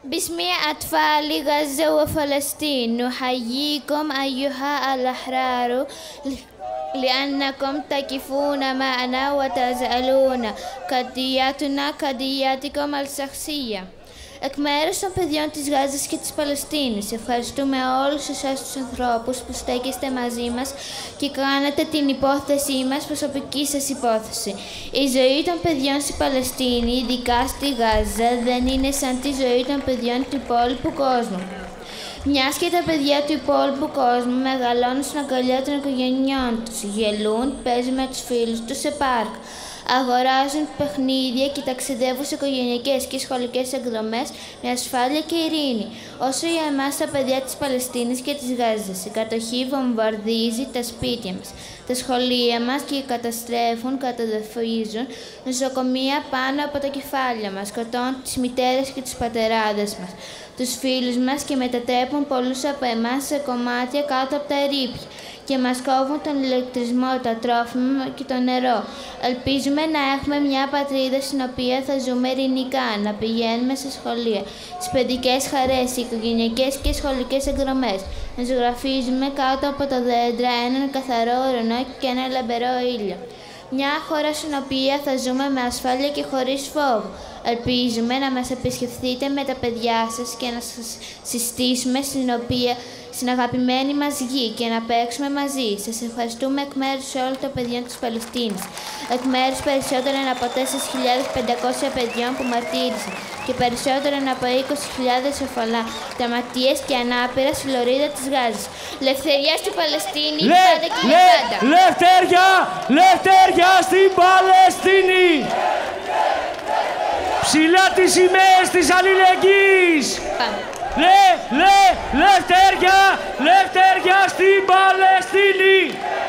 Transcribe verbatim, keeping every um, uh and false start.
باسم أطفال غزة وفلسطين نحييكم أيها الأحرار لأنكم تقفون معنا وتزعلون قضيتنا قضيتكم الشخصية. Εκ μέρους των παιδιών της Γάζας και της Παλαιστίνης, ευχαριστούμε όλους εσάς τους ανθρώπους που στέκεστε μαζί μας και κάνετε την υπόθεσή μας προσωπική σας υπόθεση. Η ζωή των παιδιών στη Παλαιστίνη, ειδικά στη Γάζα, δεν είναι σαν τη ζωή των παιδιών του υπόλοιπου κόσμου. Μιας και τα παιδιά του υπόλοιπου κόσμου μεγαλώνουν στην αγκαλιά των οικογενειών τους, γελούν, παίζουν με τους φίλους τους σε πάρκ, αγοράζουν παιχνίδια και ταξιδεύουν σε οικογενειακές και σχολικές εκδρομές με ασφάλεια και ειρήνη. Όσο για εμάς τα παιδιά της Παλαιστίνης και της Γάζας, η κατοχή βομβαρδίζει τα σπίτια μας, τα σχολεία μας και καταστρέφουν, καταδαφίζουν νοσοκομεία πάνω από τα κεφάλια μας, σκοτώνουν τις μητέρες και τους πατεράδες μας, τους φίλους μας και μετατρέπουν πολλούς από εμάς σε κομμάτια κάτω από τα ερείπια και μας κόβουν τον ηλεκτρισμό, τα τρόφιμα και το νερό. Ελπίζουμε να έχουμε μια πατρίδα στην οποία θα ζούμε ειρηνικά, να πηγαίνουμε σε σχολεία, στις παιδικές χαρές, σε οικογενειακές και σχολικές εκδρομές, να ζωγραφίζουμε κάτω από τα δέντρα έναν καθαρό ουρανό και ένα λαμπερό ήλιο. Μια χώρα στην οποία θα ζούμε με ασφάλεια και χωρίς φόβο. Ελπίζουμε να μας επισκεφθείτε με τα παιδιά σας και να σας συστήσουμε στην, οποία, στην αγαπημένη μας γη και να παίξουμε μαζί. Σας ευχαριστούμε εκ μέρους όλων των παιδιών της Παλαιστίνης, εκ μέρους περισσότερων από τέσσερις χιλιάδες πεντακόσια παιδιών που μαρτύρησαν και περισσότερων από είκοσι χιλιάδες οφαλά, τραυματίες και ανάπηρα στη λωρίδα της Γάζας. Λευτεριά στην Παλαιστίνη, Λε, πάντα και λε, πάντα. Λευτεριά, λευτεριά στην Παλαιστίνη. Ψηλά τις σημαίες της αλληλεγγύης. Λε, λε, λευτεριά, λευτεριά στην Παλαιστίνη.